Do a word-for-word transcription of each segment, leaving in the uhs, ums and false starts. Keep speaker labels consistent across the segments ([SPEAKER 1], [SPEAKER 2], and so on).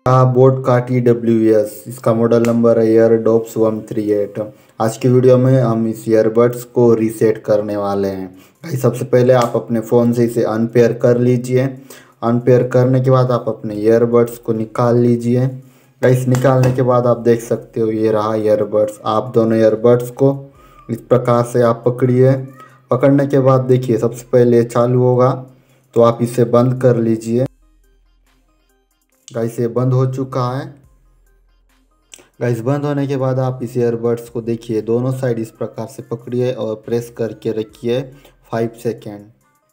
[SPEAKER 1] हाँ, बोट का T W S, इसका मॉडल नंबर है ईयरडॉप्स वन थ्री एट। आज की वीडियो में हम इस ईयरबड्स को रीसेट करने वाले हैं। भाई सबसे पहले आप अपने फ़ोन से इसे अनपेयर कर लीजिए। अनपेयर करने के बाद आप अपने ईयरबड्स को निकाल लीजिए। गाइस निकालने के बाद आप देख सकते हो ये रहा ईयरबड्स। आप दोनों ईयरबड्स को इस प्रकार से आप पकड़िए। पकड़ने के बाद देखिए सबसे पहले चालू होगा, तो आप इसे बंद कर लीजिए। गाइस ये बंद हो चुका है। गाइस बंद होने के बाद आप इस ईयरबड्स को देखिए दोनों साइड इस प्रकार से पकड़िए और प्रेस करके रखिए फाइव सेकेंड।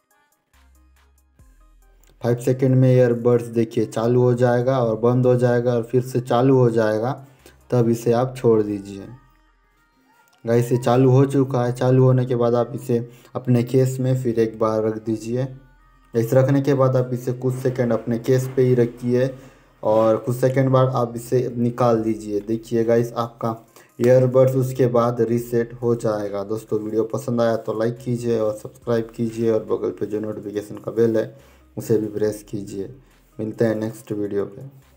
[SPEAKER 1] फाइव सेकेंड में ईयरबड्स देखिए चालू हो जाएगा और बंद हो जाएगा और फिर से चालू हो जाएगा, तब इसे आप छोड़ दीजिए। गाइस ये चालू हो चुका है। चालू होने के बाद आप इसे अपने केस में फिर एक बार रख दीजिए। इसे रखने के बाद आप इसे कुछ सेकंड अपने केस पे ही रखिए और कुछ सेकंड बाद आप इसे निकाल दीजिए। देखिए गाइस आपका ईयरबड्स उसके बाद रीसेट हो जाएगा। दोस्तों वीडियो पसंद आया तो लाइक कीजिए और सब्सक्राइब कीजिए और बगल पे जो नोटिफिकेशन का बेल है उसे भी प्रेस कीजिए। मिलते हैं नेक्स्ट वीडियो पे।